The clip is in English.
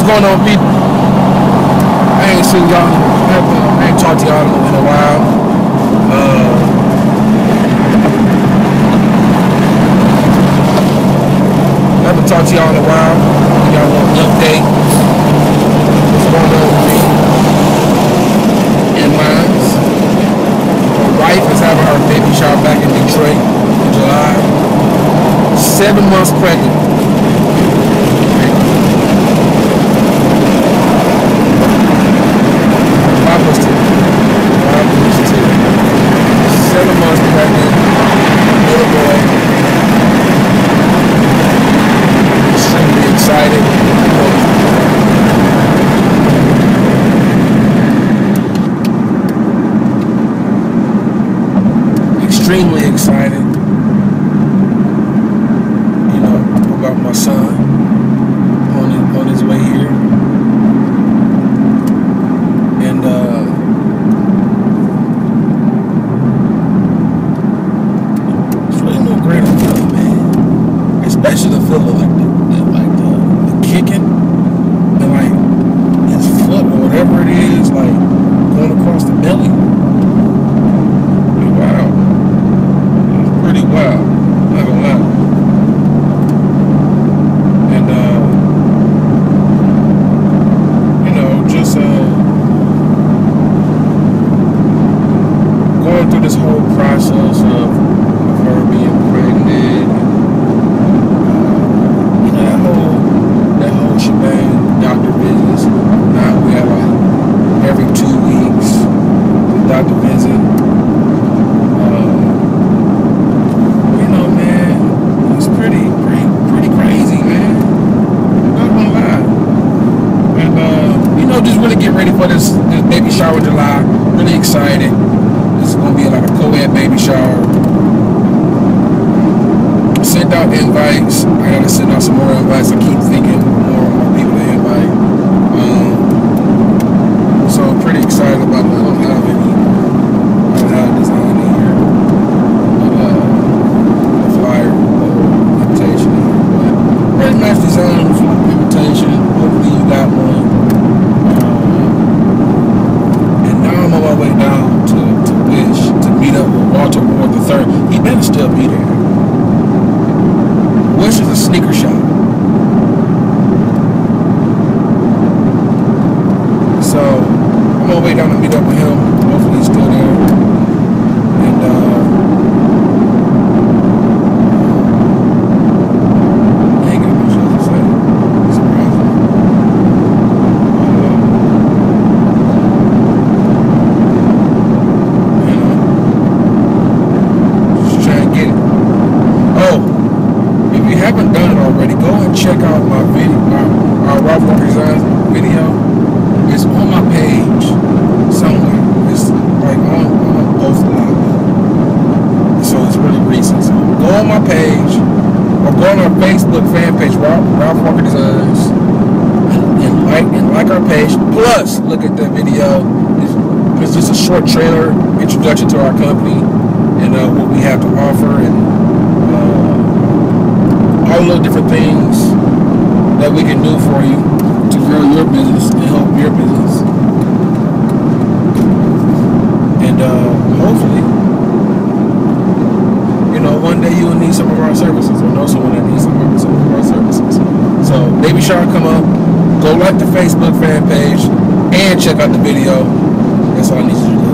going on, people? I ain't seen y'all. I ain't talked to y'all in a while. I haven't talked to y'all in a while. Y'all want an update? What's going on with me? And mine. My wife is having her baby shower back in Detroit in July. 7 months pregnant. Extremely excited, you know, about my son on his way here, and it's really no greater feeling, man. Especially the feeling like the kicking and like his foot or whatever it is, like going across the belly. Wow, not gonna lie. And you know, just going through this whole process of her being pregnant, you know, that whole shebang, doctor visits. Now we have like every 2 weeks the doctor visit. Just really get ready for this baby shower in July. Really excited. This is gonna be like a co-ed baby shower. Send out invites. I gotta send out some more invites. I keep thinking more people to invite. So I'm pretty excited about that. I don't have a design in here. The flyer, invitation. But really nice design for the invitation. Hopefully you got one. I'm on my way down to Wish to meet up with Walter Ward III. He better still be there. Wish is a sneaker shop. So I'm on my way down to meet up with him. Hopefully he's still there. And I ain't got much else to say. Surprising. Haven't done it already, go and check out my video, our Ralph Walker Designs video. It's on my page somewhere. It's like on both a lot. So it's really recent. So go on my page or go on our Facebook fan page, Ralph Walker Designs, and like our page. Plus, look at the video. It's just a short trailer introduction to our company and what we have to offer and all the different things that we can do for you to grow your business and help your business. And hopefully, you know, one day you will need some of our services or know someone that needs some of our services. So baby shower come up, go like the Facebook fan page and check out the video. That's all I need you to do.